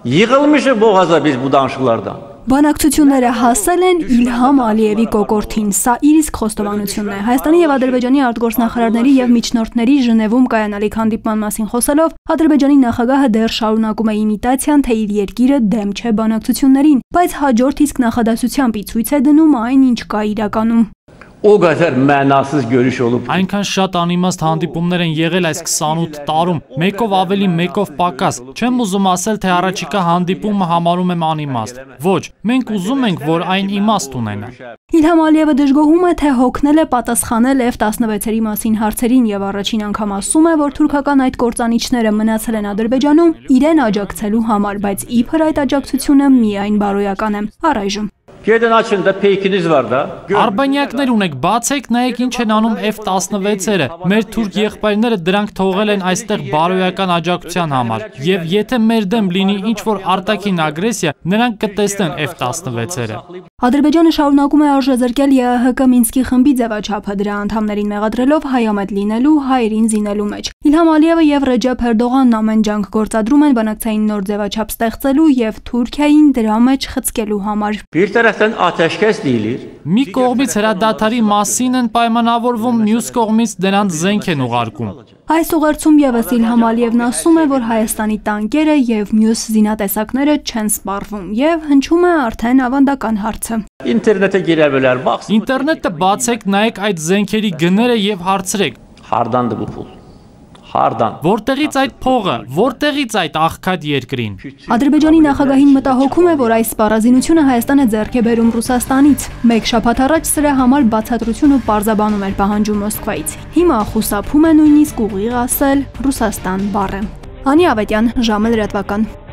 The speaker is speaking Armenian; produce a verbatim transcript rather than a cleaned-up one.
Yığılmışıq boğaza biz bu danışıqlardan. Բանակցությունները հասել են Իլհամ Ալիևի կոկորդին, սա իր իսկ խոստովանությունն է։ Հայաստանի եւ Ադրբեջանի արտգործնախարարների եւ միջնորդների Ժնևում կայանալիք հանդիպման մասին խոսելով, Ադրբեջանի նախագահը դեռ շարունակում է իմիտացիան, թե իր երկիրը դեմ չէ բանակցություններին, բայց հաջորդ իսկ նախադասությամբ ցույց է դնում այն, ինչ կա իրականում։ O qədər mənasız görüş olub. Այնքան շատ անիմաստ հանդիպումներ են եղել այս քսանութ տարում, մեկով ավելի, մեկով պակաս։ Չեմ ուզում ասել, թե առաջիկա հանդիպումը համարում եմ անիմաստ։ Ոչ, մենք ուզում ենք, որ այն իմաստ ունենա։ Իլհամ Ալիևը դժգոհում է, թե հոգնել է պատասխանել Էֆ տասնվեցերի մասին հարցերին եւ առաջին անգամ ասում է, որ թուրքական այդ կործանիչները մնացել են Ադրբեջանում իրեն աջակցելու համար, բայց իբր այդ աջակցությունը միայն բարոյական է։ Առայժմ Gedin açın da peykiniz var da. Արբանյակներ ունեք, բացեք, նայեք ինչ են անում Էֆ տասնվեցերը։ Մեր թուրք եղբայրները դրանք թողել են այստեղ բարոյական աջակցության համար։ Եվ եթե մեր դեմ լինի ինչ-որ արտաքին ագրեսիա, նրանք կտեսնեն Էֆ տասնվեցերը։ Ադրբեջանը շարունակում է արժեզրկել Ե Ա Հ Կ Մինսկի խմբի ձևաչափը, դրա անդամներին մեղադրելով հայամետ լինելու, հայերին զինելու մեջ։ Իլհամ Ալիևը եւ Ռեջեփ Էրդողանն ամեն ջանք գործադրում են բանակցային նոր ձևաչափ ստեղծելու եւ Թուրքիային դրա մեջ խցկելու համար։ Bir tərəfdən atəşkəs deyilir. Մի կողմից հրադադարի մասին են պայմանավորվում, մյուս կողմից դրանց զենք են ուղարկում։ Այս ուղերձում եւս Իլհամ Ալիևն ասում է, որ Հայաստանի տանկերը եւ մյուս զինատեսակները չեն սպառվում եւ հնչում է արդեն ավանդական հարցը։ İnternetə girə bilər, bax. Ինտերնետը բացեք, նայեք այդ զենքերի գները եւ հարցրեք։ Hardandır bu pul? Hardan. Որտեղից այդ փողը, որտեղից այդ աղքատ երկրին։ Ադրբեջանի նախագահին մտահոգում է, որ այս սպառազինությունը Հայաստանը ձեռք է բերում Ռուսաստանից։ Մեկ շաբաթ առաջ սրա համար բացատրություն ու պարզաբանում էր պահանջում Մոսկվայից։ Հիմա խուսափում է նույնիսկ ուղիղ ասել Ռուսաստան բառը։ Անի Ավետյան, ժամը լրատվական։